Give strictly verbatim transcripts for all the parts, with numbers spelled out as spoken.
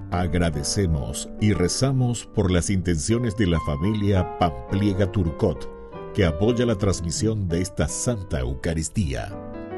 Agradecemos y rezamos por las intenciones de la familia Pampliega Turcot, que apoya la transmisión de esta Santa Eucaristía.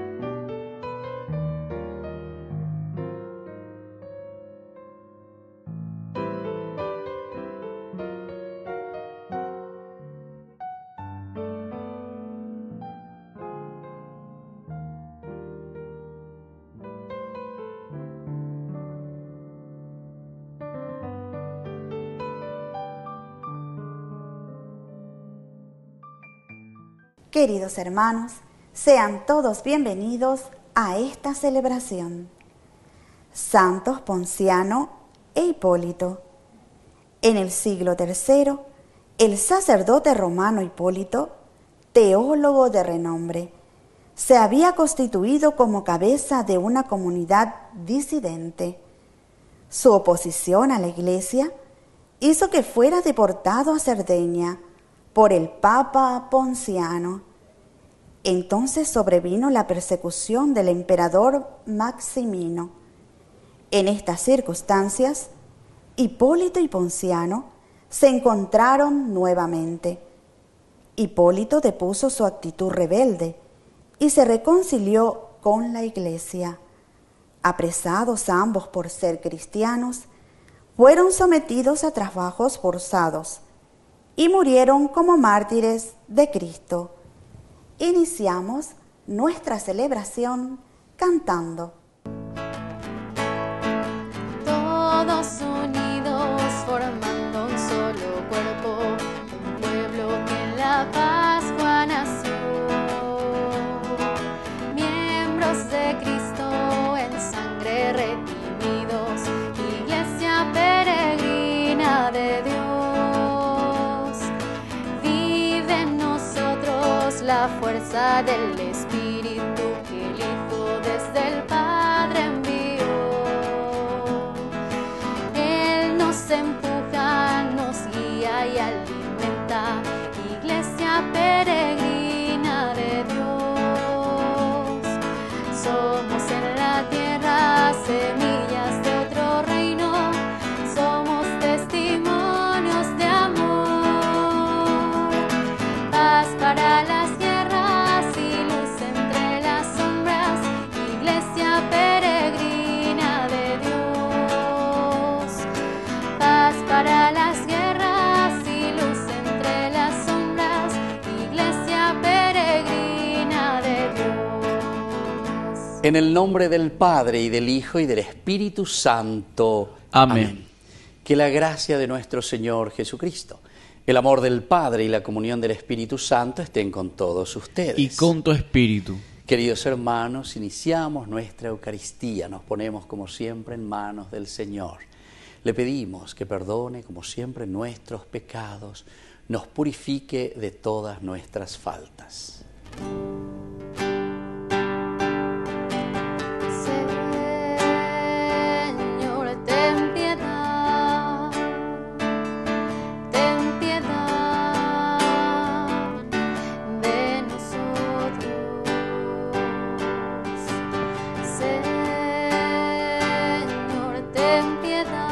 Queridos hermanos, sean todos bienvenidos a esta celebración. Santos Ponciano e Hipólito. En el siglo tercero, el sacerdote romano Hipólito, teólogo de renombre, se había constituido como cabeza de una comunidad disidente. Su oposición a la Iglesia hizo que fuera deportado a Cerdeña por el Papa Ponciano. Entonces sobrevino la persecución del emperador Maximino. En estas circunstancias, Hipólito y Ponciano se encontraron nuevamente. Hipólito depuso su actitud rebelde y se reconcilió con la Iglesia. Apresados ambos por ser cristianos, fueron sometidos a trabajos forzados y murieron como mártires de Cristo. Iniciamos nuestra celebración cantando. Todos unidos formando un solo cuerpo, un pueblo que en la Pascua nació. Miembros de Cristo en sangre redimidos, iglesia peregrina de Dios. La fuerza del Espíritu que el Hijo desde el Padre envió. Él nos empuja, nos guía y alimenta, iglesia peregrina de Dios. Somos en la tierra semillas de otro reino, somos testimonios de amor. Paz para las para las guerras y luz entre las sombras, iglesia peregrina de Dios. En el nombre del Padre, y del Hijo, y del Espíritu Santo. Amén. Amén. Que la gracia de nuestro Señor Jesucristo, el amor del Padre y la comunión del Espíritu Santo estén con todos ustedes. Y con tu espíritu. Queridos hermanos, iniciamos nuestra Eucaristía, nos ponemos como siempre en manos del Señor. Le pedimos que perdone, como siempre, nuestros pecados, nos purifique de todas nuestras faltas. Señor, ten piedad, ten piedad de nosotros. Señor, ten piedad.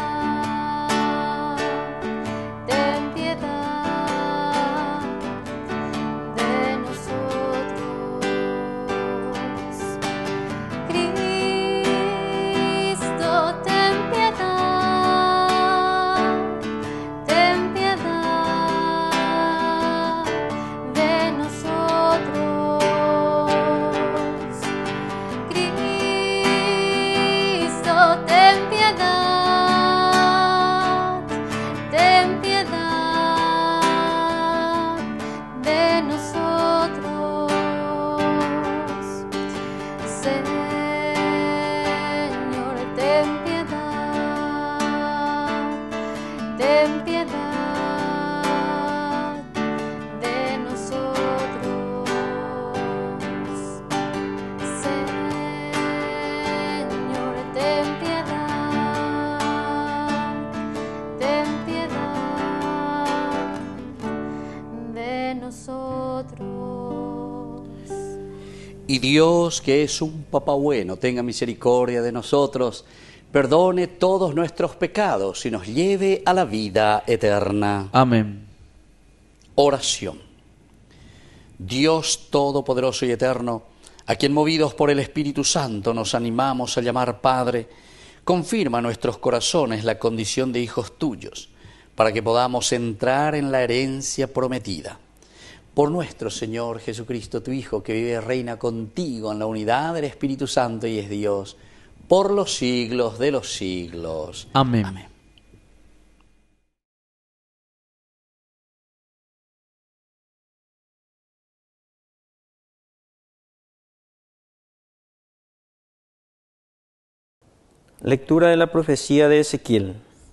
Y Dios, que es un Papá bueno, tenga misericordia de nosotros, perdone todos nuestros pecados y nos lleve a la vida eterna. Amén. Oración. Dios Todopoderoso y Eterno, a quien movidos por el Espíritu Santo nos animamos a llamar Padre, confirma en nuestros corazones la condición de hijos tuyos, para que podamos entrar en la herencia prometida. Por nuestro Señor Jesucristo, tu Hijo, que vive y reina contigo en la unidad del Espíritu Santo y es Dios, por los siglos de los siglos. Amén. Amén. Lectura de la profecía de Ezequiel.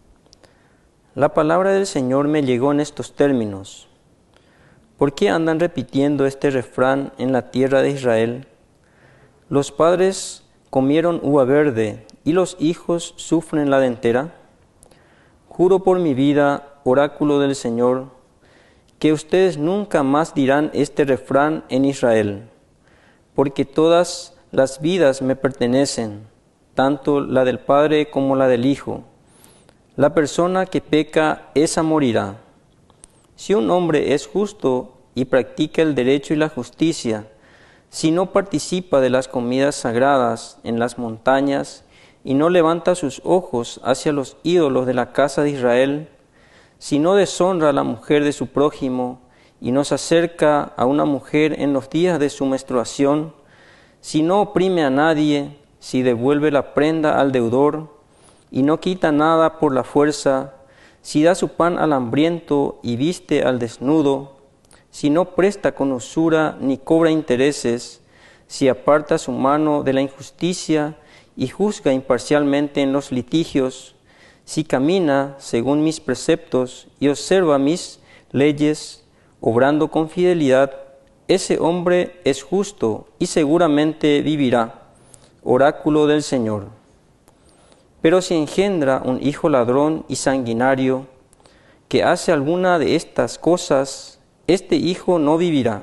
La palabra del Señor me llegó en estos términos. ¿Por qué andan repitiendo este refrán en la tierra de Israel? Los padres comieron uva verde y los hijos sufren la dentera. Juro por mi vida, oráculo del Señor, que ustedes nunca más dirán este refrán en Israel, porque todas las vidas me pertenecen, tanto la del Padre como la del Hijo. La persona que peca, esa morirá. Si un hombre es justo y practica el derecho y la justicia, si no participa de las comidas sagradas en las montañas y no levanta sus ojos hacia los ídolos de la casa de Israel, si no deshonra a la mujer de su prójimo y no se acerca a una mujer en los días de su menstruación, si no oprime a nadie, si devuelve la prenda al deudor y no quita nada por la fuerza, si da su pan al hambriento y viste al desnudo, si no presta con usura ni cobra intereses, si aparta su mano de la injusticia y juzga imparcialmente en los litigios, si camina según mis preceptos y observa mis leyes, obrando con fidelidad, ese hombre es justo y seguramente vivirá. Oráculo del Señor. Pero si engendra un hijo ladrón y sanguinario, que hace alguna de estas cosas, este hijo no vivirá.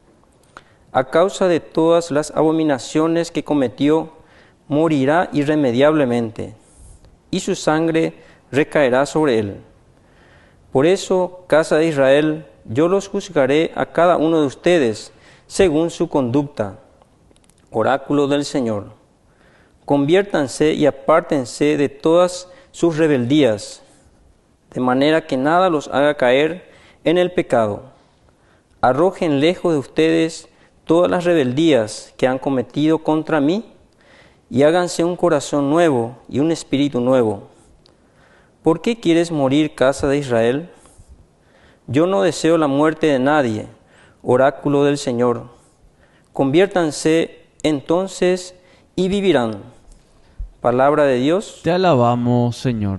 A causa de todas las abominaciones que cometió, morirá irremediablemente, y su sangre recaerá sobre él. Por eso, casa de Israel, yo los juzgaré a cada uno de ustedes, según su conducta. Oráculo del Señor. Conviértanse y apártense de todas sus rebeldías, de manera que nada los haga caer en el pecado. Arrojen lejos de ustedes todas las rebeldías que han cometido contra mí, y háganse un corazón nuevo y un espíritu nuevo. ¿Por qué quieres morir, casa de Israel? Yo no deseo la muerte de nadie, oráculo del Señor. Conviértanse entonces y vivirán. Palabra de Dios. Te alabamos, Señor.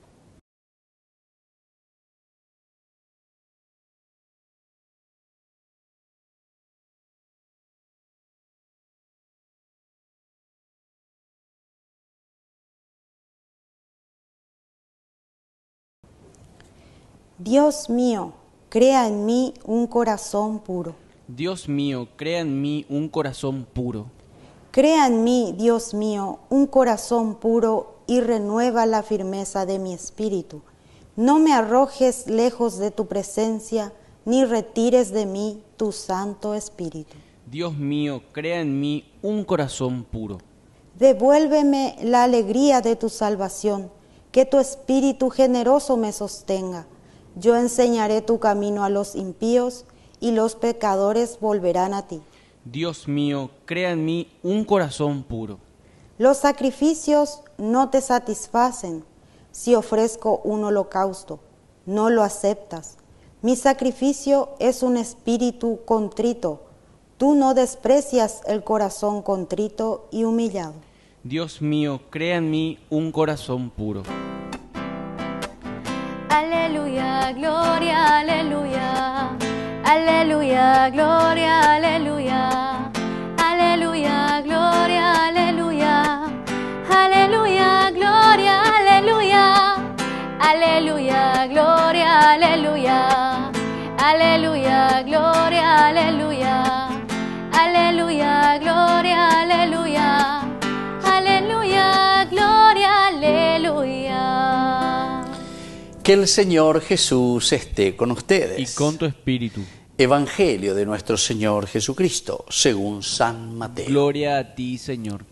Dios mío, crea en mí un corazón puro. Dios mío, crea en mí un corazón puro. Crea en mí, Dios mío, un corazón puro y renueva la firmeza de mi espíritu. No me arrojes lejos de tu presencia, ni retires de mí tu Santo Espíritu. Dios mío, crea en mí un corazón puro. Devuélveme la alegría de tu salvación, que tu Espíritu generoso me sostenga. Yo enseñaré tu camino a los impíos, y los pecadores volverán a ti. Dios mío, crea en mí un corazón puro. Los sacrificios no te satisfacen. Si ofrezco un holocausto, no lo aceptas. Mi sacrificio es un espíritu contrito. Tú no desprecias el corazón contrito y humillado. Dios mío, crea en mí un corazón puro. Aleluya, gloria, aleluya. Aleluya, gloria, aleluya. Aleluya, gloria, aleluya. Aleluya, gloria, aleluya. Aleluya, gloria, aleluya. Aleluya, gloria, aleluya. Aleluya, gloria, aleluya. Aleluya, gloria, aleluya. Que el Señor Jesús esté con ustedes. Y con tu espíritu. Evangelio de nuestro Señor Jesucristo, según San Mateo. Gloria a ti, Señor.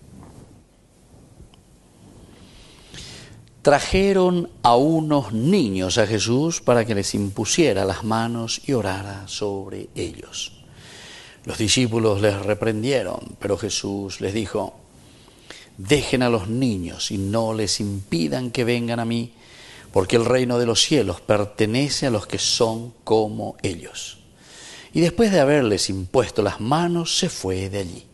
Trajeron a unos niños a Jesús para que les impusiera las manos y orara sobre ellos. Los discípulos les reprendieron, pero Jesús les dijo: dejen a los niños y no les impidan que vengan a mí, porque el reino de los cielos pertenece a los que son como ellos. Y después de haberles impuesto las manos, se fue de allí.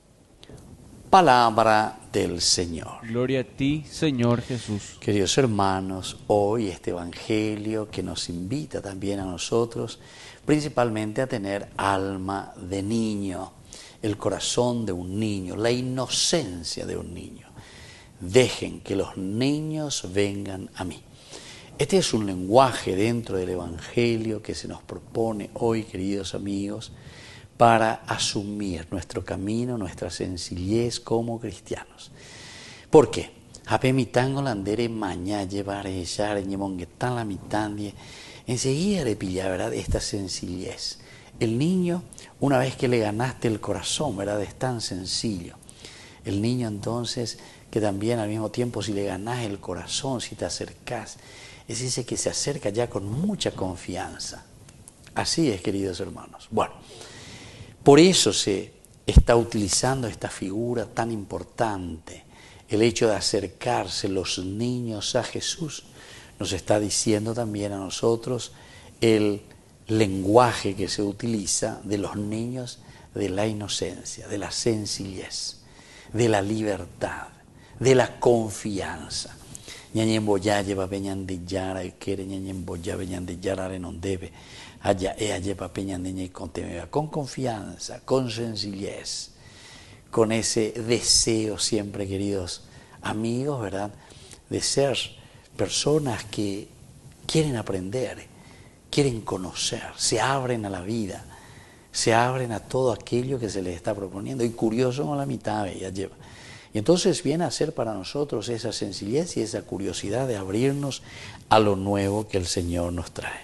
Palabra del Señor. Gloria a ti, Señor Jesús. Queridos hermanos, hoy este Evangelio que nos invita también a nosotros, principalmente a tener alma de niño, el corazón de un niño, la inocencia de un niño. Dejen que los niños vengan a mí. Este es un lenguaje dentro del Evangelio que se nos propone hoy, queridos amigos, para asumir nuestro camino, nuestra sencillez como cristianos. ¿Por qué? Apemitango landere maña llevaré ya ñemonguetán la mitandie. Enseguida le pilla, ¿verdad?, esta sencillez. El niño, una vez que le ganaste el corazón, ¿verdad?, es tan sencillo. El niño entonces, que también al mismo tiempo si le ganás el corazón, si te acercás, es ese que se acerca ya con mucha confianza. Así es, queridos hermanos. Bueno, por eso se está utilizando esta figura tan importante. El hecho de acercarse los niños a Jesús nos está diciendo también a nosotros el lenguaje que se utiliza de los niños, de la inocencia, de la sencillez, de la libertad, de la confianza. Ñañemboya lleva peñan de yara y quiere ñañemboya peñan de yara non debe. Allá ella lleva peñan de ñe con confianza, con sencillez, con ese deseo siempre, queridos amigos, ¿verdad?, de ser personas que quieren aprender, quieren conocer, se abren a la vida, se abren a todo aquello que se les está proponiendo. Y curioso con la mitad ella lleva. Y entonces viene a ser para nosotros esa sencillez y esa curiosidad de abrirnos a lo nuevo que el Señor nos trae.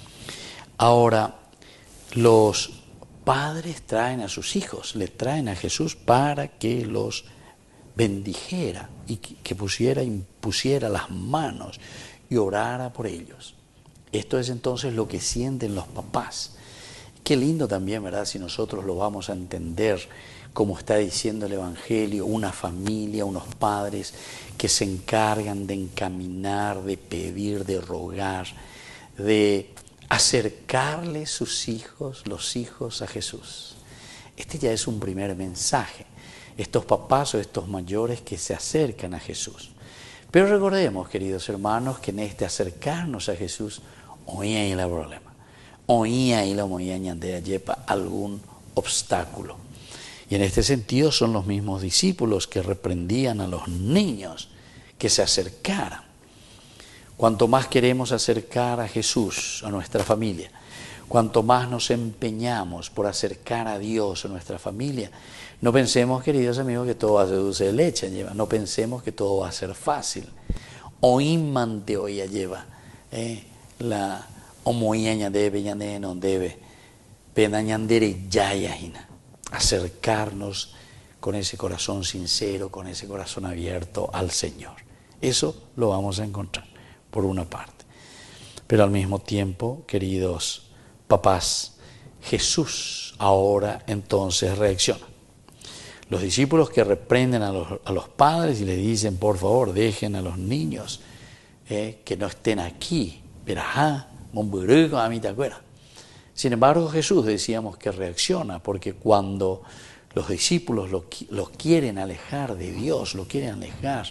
Ahora, los padres traen a sus hijos, le traen a Jesús para que los bendijera y que pusiera, impusiera las manos y orara por ellos. Esto es entonces lo que sienten los papás. Qué lindo también, ¿verdad?, si nosotros lo vamos a entender, como está diciendo el Evangelio, una familia, unos padres que se encargan de encaminar, de pedir, de rogar, de acercarle sus hijos, los hijos a Jesús. Este ya es un primer mensaje. Estos papás o estos mayores que se acercan a Jesús. Pero recordemos, queridos hermanos, que en este acercarnos a Jesús, oía ahí el problema, oía ahí la moñaña de Ayepa algún obstáculo. Y en este sentido son los mismos discípulos que reprendían a los niños que se acercaran. Cuanto más queremos acercar a Jesús, a nuestra familia, cuanto más nos empeñamos por acercar a Dios a nuestra familia, no pensemos, queridos amigos, que todo va a ser dulce de leche, lleva. No pensemos que todo va a ser fácil. Oímante oía lleva, eh, la omoiaña debe, ya no debe, penañandere yayajina. Acercarnos con ese corazón sincero, con ese corazón abierto al Señor. Eso lo vamos a encontrar, por una parte. Pero al mismo tiempo, queridos papás, Jesús ahora entonces reacciona. Los discípulos que reprenden a los, a los padres y les dicen, por favor, dejen a los niños eh, que no estén aquí. Pero ajá, momburuco, a mí te acuerdas. Sin embargo, Jesús decíamos que reacciona, porque cuando los discípulos lo, lo quieren alejar de Dios, lo quieren alejar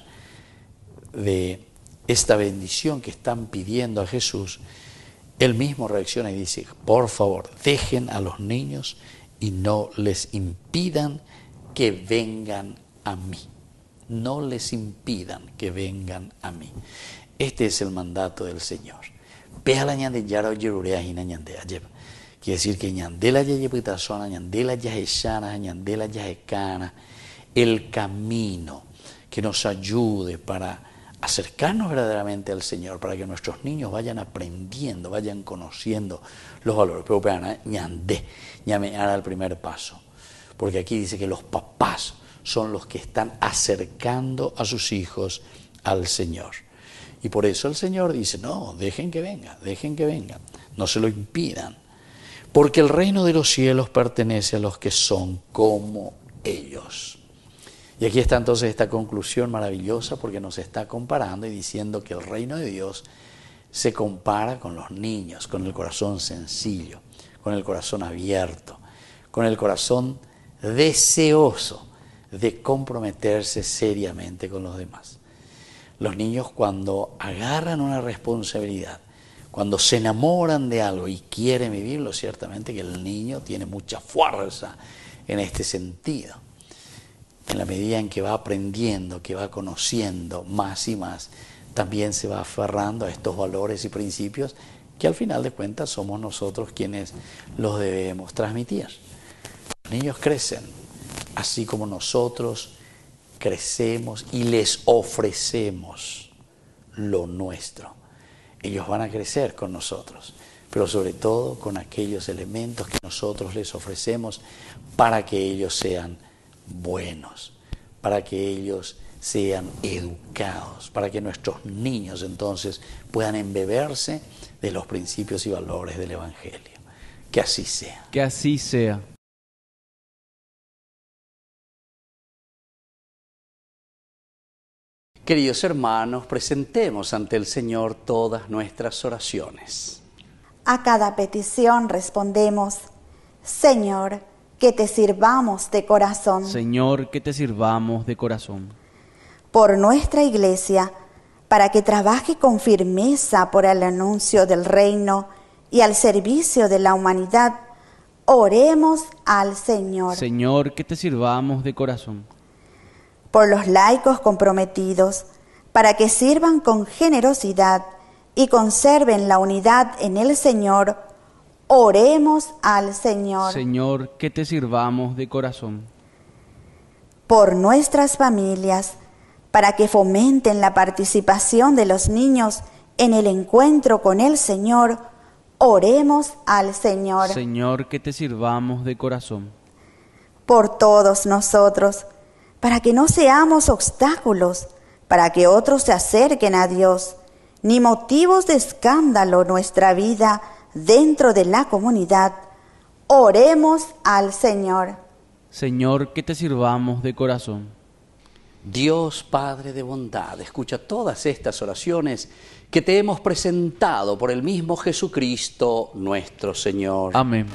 de esta bendición que están pidiendo a Jesús, Él mismo reacciona y dice, por favor, dejen a los niños y no les impidan que vengan a mí. No les impidan que vengan a mí. Este es el mandato del Señor. Quiere decir que ñandela ya yeputazona, ñandela ya echana, ñandela ya ecana, el camino que nos ayude para acercarnos verdaderamente al Señor para que nuestros niños vayan aprendiendo, vayan conociendo los valores. Pero vean, ñandé, ñame hará el primer paso. Porque aquí dice que los papás son los que están acercando a sus hijos al Señor. Y por eso el Señor dice, no, dejen que vengan, dejen que vengan, no se lo impidan. Porque el reino de los cielos pertenece a los que son como ellos. Y aquí está entonces esta conclusión maravillosa porque nos está comparando y diciendo que el reino de Dios se compara con los niños, con el corazón sencillo, con el corazón abierto, con el corazón deseoso de comprometerse seriamente con los demás. Los niños cuando agarran una responsabilidad, cuando se enamoran de algo y quieren vivirlo, ciertamente que el niño tiene mucha fuerza en este sentido. En la medida en que va aprendiendo, que va conociendo más y más, también se va aferrando a estos valores y principios que al final de cuentas somos nosotros quienes los debemos transmitir. Los niños crecen, así como nosotros crecemos y les ofrecemos lo nuestro. Ellos van a crecer con nosotros, pero sobre todo con aquellos elementos que nosotros les ofrecemos para que ellos sean buenos, para que ellos sean educados, para que nuestros niños entonces puedan embeberse de los principios y valores del Evangelio. Que así sea. Que así sea. Queridos hermanos, presentemos ante el Señor todas nuestras oraciones. A cada petición respondemos, Señor, que te sirvamos de corazón. Señor, que te sirvamos de corazón. Por nuestra Iglesia, para que trabaje con firmeza por el anuncio del reino y al servicio de la humanidad, oremos al Señor. Señor, que te sirvamos de corazón. Por los laicos comprometidos, para que sirvan con generosidad y conserven la unidad en el Señor, oremos al Señor. Señor, que te sirvamos de corazón. Por nuestras familias, para que fomenten la participación de los niños en el encuentro con el Señor, oremos al Señor. Señor, que te sirvamos de corazón. Por todos nosotros, para que no seamos obstáculos, para que otros se acerquen a Dios, ni motivos de escándalo nuestra vida dentro de la comunidad, oremos al Señor. Señor, que te sirvamos de corazón. Dios Padre de bondad, escucha todas estas oraciones que te hemos presentado por el mismo Jesucristo nuestro Señor. Amén.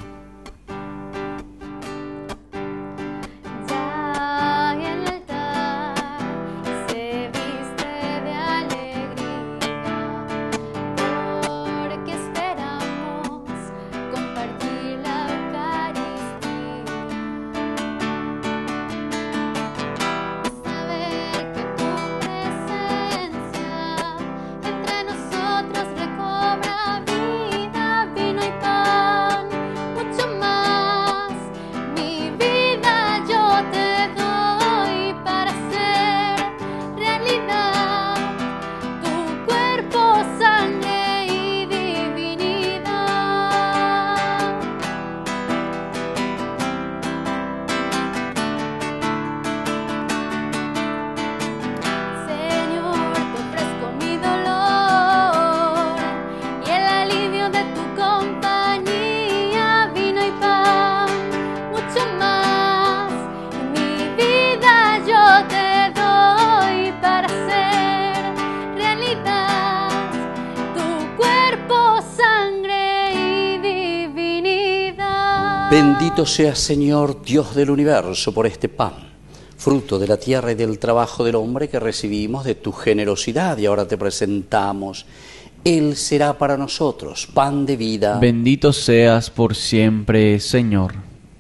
Bendito seas, Señor, Dios del universo, por este pan, fruto de la tierra y del trabajo del hombre que recibimos de tu generosidad y ahora te presentamos. Él será para nosotros pan de vida. Bendito seas por siempre, Señor.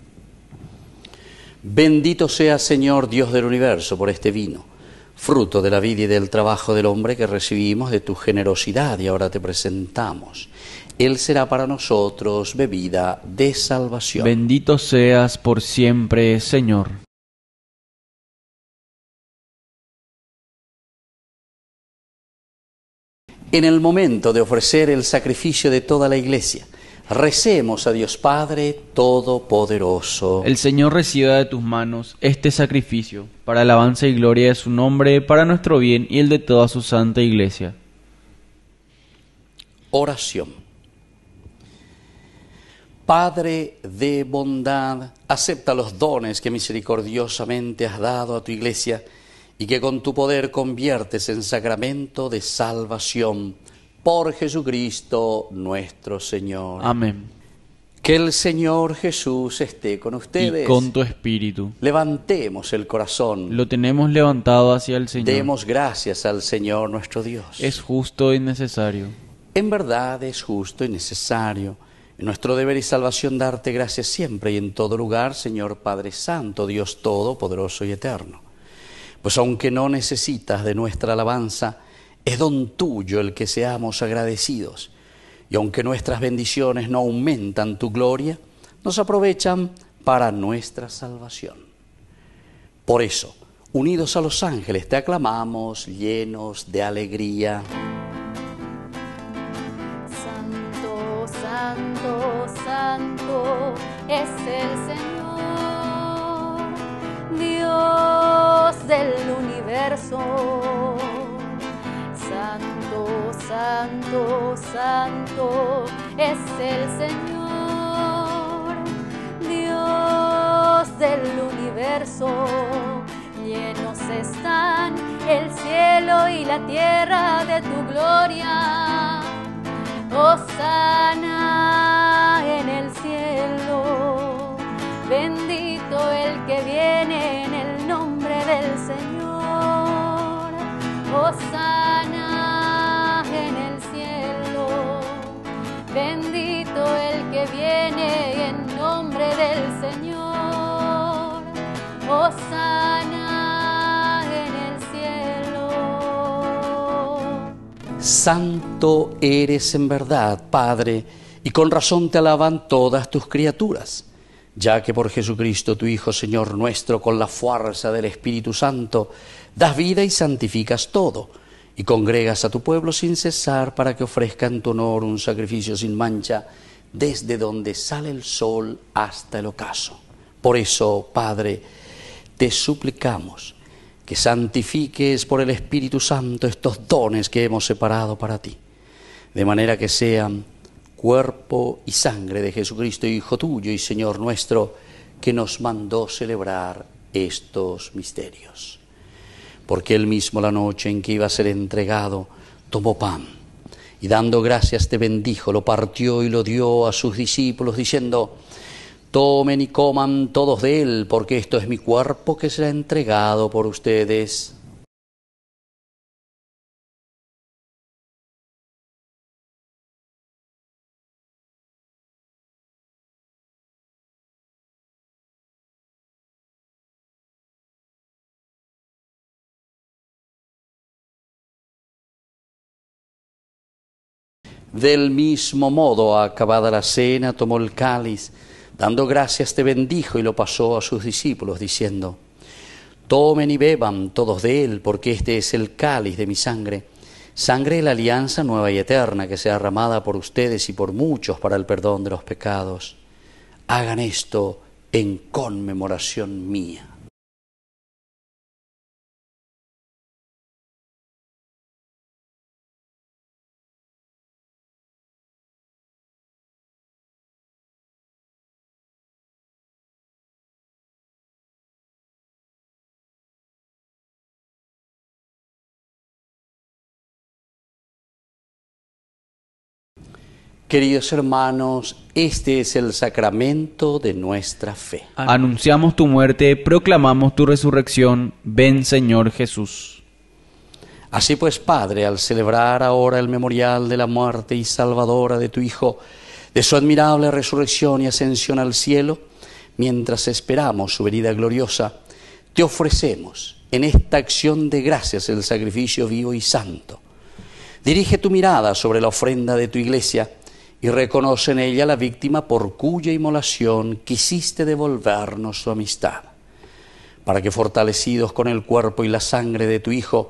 Bendito seas, Señor, Dios del universo, por este vino, fruto de la vida y del trabajo del hombre que recibimos de tu generosidad y ahora te presentamos. Él será para nosotros bebida de salvación. Bendito seas por siempre, Señor. En el momento de ofrecer el sacrificio de toda la Iglesia, recemos a Dios Padre Todopoderoso. El Señor reciba de tus manos este sacrificio, para alabanza y gloria de su nombre, para nuestro bien y el de toda su santa Iglesia. Oración. Padre de bondad, acepta los dones que misericordiosamente has dado a tu Iglesia y que con tu poder conviertes en sacramento de salvación. Por Jesucristo nuestro Señor. Amén. Que el Señor Jesús esté con ustedes. Y con tu espíritu. Levantemos el corazón. Lo tenemos levantado hacia el Señor. Demos gracias al Señor nuestro Dios. Es justo y necesario. En verdad es justo y necesario. En nuestro deber y salvación darte gracias siempre y en todo lugar, Señor Padre Santo, Dios Todopoderoso y Eterno. Pues aunque no necesitas de nuestra alabanza, es don tuyo el que seamos agradecidos. Y aunque nuestras bendiciones no aumentan tu gloria, nos aprovechan para nuestra salvación. Por eso, unidos a los ángeles, te aclamamos llenos de alegría. Santo, santo, santo es el Señor, Dios del universo. Santo, santo, santo es el Señor, Dios del universo. Llenos están el cielo y la tierra de tu gloria. Hosana en el cielo, bendito el que viene en el nombre del Señor. Hosana en el cielo, bendito el que viene en nombre del Señor. Hosana en el cielo. Santo eres en verdad, Padre, y con razón te alaban todas tus criaturas, ya que por Jesucristo tu Hijo, Señor nuestro, con la fuerza del Espíritu Santo, das vida y santificas todo, y congregas a tu pueblo sin cesar para que ofrezca en tu honor un sacrificio sin mancha, desde donde sale el sol hasta el ocaso. Por eso, Padre, te suplicamos que santifiques por el Espíritu Santo estos dones que hemos separado para ti, de manera que sean cuerpo y sangre de Jesucristo, Hijo tuyo y Señor nuestro, que nos mandó celebrar estos misterios. Porque él mismo, la noche en que iba a ser entregado, tomó pan y dando gracias te bendijo, lo partió y lo dio a sus discípulos diciendo: tomen y coman todos de él, porque esto es mi cuerpo que será entregado por ustedes. Del mismo modo, acabada la cena, tomó el cáliz, dando gracias te bendijo y lo pasó a sus discípulos, diciendo: tomen y beban todos de él, porque este es el cáliz de mi sangre, sangre de la alianza nueva y eterna, que sea derramada por ustedes y por muchos para el perdón de los pecados. Hagan esto en conmemoración mía. Queridos hermanos, este es el sacramento de nuestra fe. Anunciamos tu muerte, proclamamos tu resurrección. Ven, Señor Jesús. Así pues, Padre, al celebrar ahora el memorial de la muerte y salvadora de tu Hijo, de su admirable resurrección y ascensión al cielo, mientras esperamos su venida gloriosa, te ofrecemos en esta acción de gracias el sacrificio vivo y santo. Dirige tu mirada sobre la ofrenda de tu Iglesia y reconoce en ella la víctima por cuya inmolación quisiste devolvernos su amistad, para que fortalecidos con el cuerpo y la sangre de tu Hijo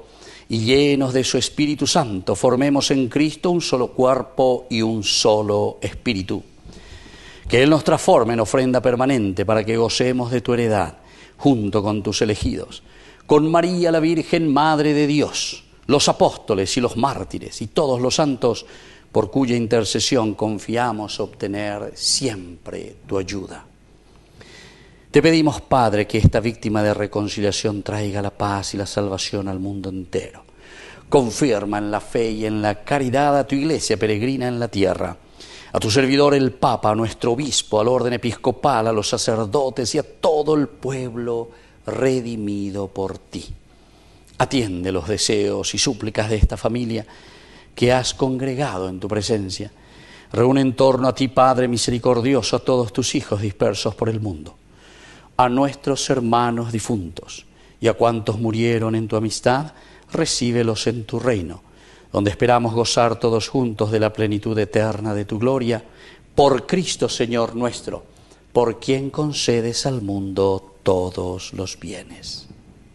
y llenos de su Espíritu Santo, formemos en Cristo un solo cuerpo y un solo espíritu. Que Él nos transforme en ofrenda permanente para que gocemos de tu heredad, junto con tus elegidos, con María la Virgen, Madre de Dios, los apóstoles y los mártires y todos los santos, por cuya intercesión confiamos obtener siempre tu ayuda. Te pedimos, Padre, que esta víctima de reconciliación traiga la paz y la salvación al mundo entero. Confirma en la fe y en la caridad a tu Iglesia peregrina en la tierra, a tu servidor el Papa, a nuestro obispo, al orden episcopal, a los sacerdotes y a todo el pueblo redimido por ti. Atiende los deseos y súplicas de esta familia que has congregado en tu presencia. Reúne en torno a ti, Padre misericordioso, a todos tus hijos dispersos por el mundo, a nuestros hermanos difuntos y a cuantos murieron en tu amistad, recíbelos en tu reino, donde esperamos gozar todos juntos de la plenitud eterna de tu gloria, por Cristo Señor nuestro, por quien concedes al mundo todos los bienes.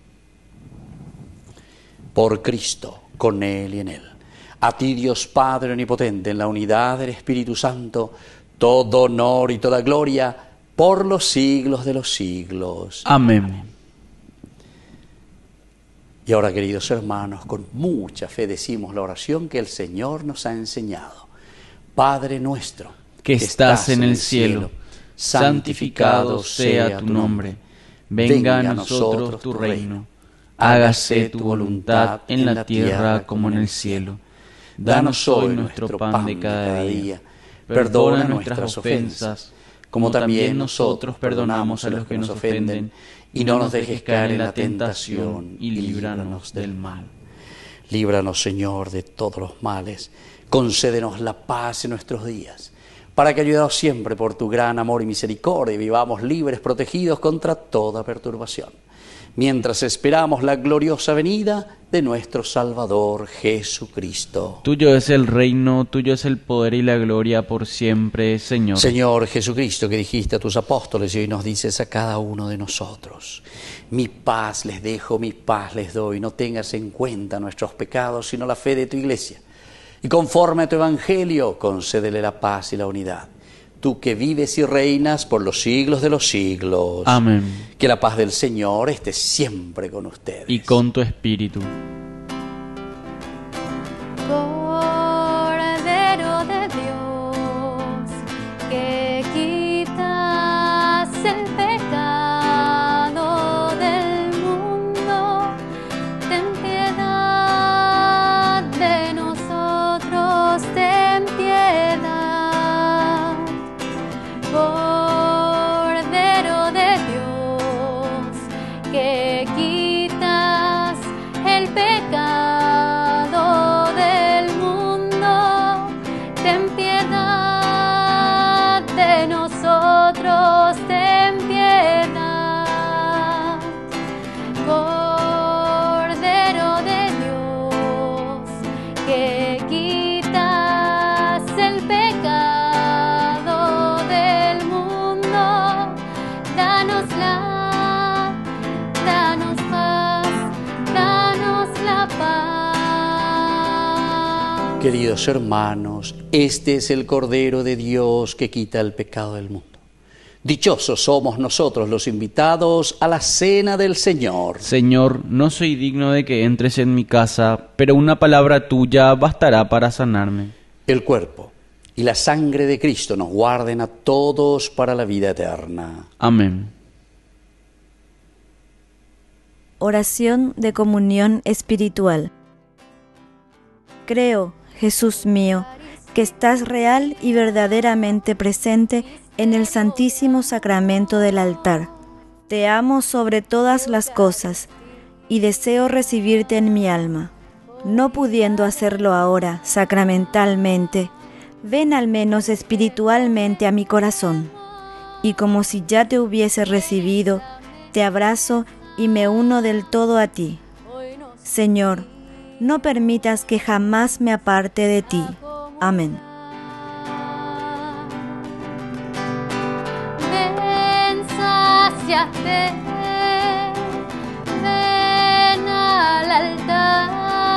Por Cristo, con Él y en Él. A ti, Dios Padre omnipotente, en la unidad del Espíritu Santo, todo honor y toda gloria, por los siglos de los siglos. Amén. Y ahora, queridos hermanos, con mucha fe decimos la oración que el Señor nos ha enseñado. Padre nuestro, que estás en el cielo, santificado sea tu nombre. Venga a nosotros tu reino. Hágase tu voluntad en la tierra como en el cielo. Danos hoy nuestro pan de cada día. Perdona nuestras ofensas, como también nosotros perdonamos a los que nos ofenden, y no nos dejes caer en la tentación, y líbranos del mal. Líbranos, Señor, de todos los males. Concédenos la paz en nuestros días, para que, ayudados siempre por tu gran amor y misericordia, vivamos libres, protegidos contra toda perturbación, mientras esperamos la gloriosa venida de nuestro Salvador Jesucristo. Tuyo es el reino, tuyo es el poder y la gloria por siempre, Señor. Señor Jesucristo, que dijiste a tus apóstoles y hoy nos dices a cada uno de nosotros: mi paz les dejo, mi paz les doy. No tengas en cuenta nuestros pecados, sino la fe de tu Iglesia. Y conforme a tu evangelio, concédele la paz y la unidad. Tú que vives y reinas por los siglos de los siglos. Amén. Que la paz del Señor esté siempre con ustedes. Y con tu espíritu. Cordero de Dios, que quitas el pecado del mundo, ten piedad de nosotros, ten piedad. Cordero de Dios, que quitas el pecado del mundo, ten piedad de nosotros, ten piedad. Cordero de Dios, que quitas el pecado del mundo, danos la, danos paz, danos la paz. Queridos hermanos, este es el Cordero de Dios que quita el pecado del mundo. Dichosos somos nosotros los invitados a la cena del Señor. Señor, no soy digno de que entres en mi casa, pero una palabra tuya bastará para sanarme. El cuerpo y la sangre de Cristo nos guarden a todos para la vida eterna. Amén. Oración de comunión espiritual. Creo, Jesús mío, que estás real y verdaderamente presente en el Santísimo Sacramento del altar. Te amo sobre todas las cosas y deseo recibirte en mi alma. No pudiendo hacerlo ahora sacramentalmente, ven al menos espiritualmente a mi corazón, y como si ya te hubiese recibido, te abrazo y me uno del todo a ti. Señor, no permitas que jamás me aparte de ti. Amén. Ven, sáciate, ven al altar.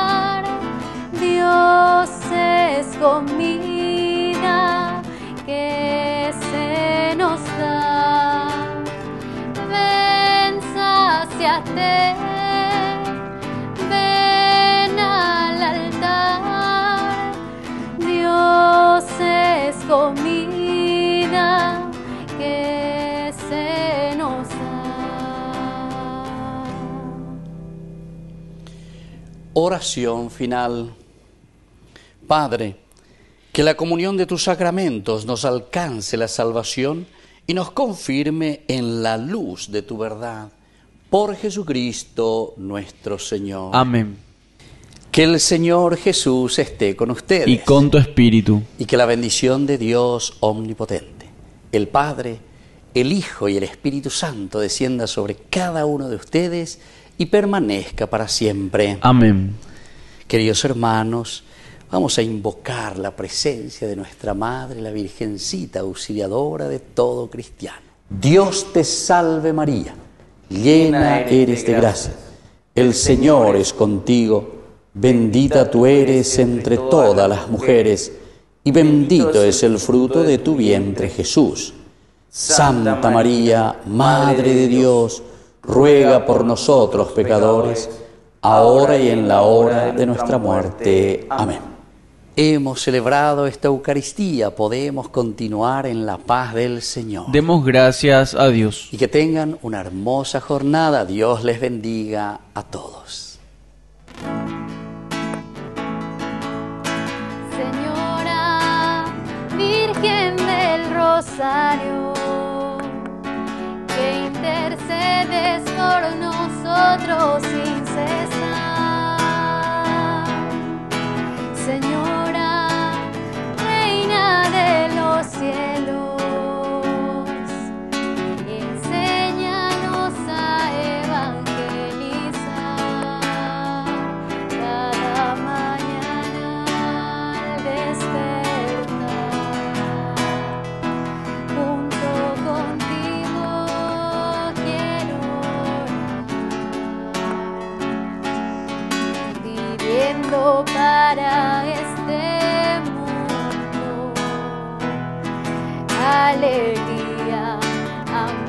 comida que se nos da. Ven, sáciate, ven al altar. Dios es comida que se nos da. Oración final. Padre, que la comunión de tus sacramentos nos alcance la salvación y nos confirme en la luz de tu verdad. Por Jesucristo nuestro Señor. Amén. Que el Señor Jesús esté con ustedes. Y con tu espíritu. Y que la bendición de Dios omnipotente, el Padre, el Hijo y el Espíritu Santo descienda sobre cada uno de ustedes y permanezca para siempre. Amén. Queridos hermanos, vamos a invocar la presencia de nuestra Madre, la Virgencita auxiliadora de todo cristiano. Dios te salve María, llena eres de gracia, el Señor es contigo, bendita tú eres entre todas las mujeres, y bendito es el fruto de tu vientre Jesús. Santa María, Madre de Dios, ruega por nosotros pecadores, ahora y en la hora de nuestra muerte. Amén. Hemos celebrado esta Eucaristía, podemos continuar en la paz del Señor. Demos gracias a Dios. Y que tengan una hermosa jornada. Dios les bendiga a todos. Señora Virgen del Rosario, que intercedes por nosotros sin cesar. Señora, Reina de los cielos, enséñanos a evangelizar cada mañana al despertar. Junto contigo quiero orar, viviendo para este mundo alegría, amor.